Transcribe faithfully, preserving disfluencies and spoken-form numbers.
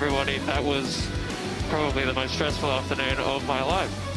everybody. That was probably the most stressful afternoon of my life.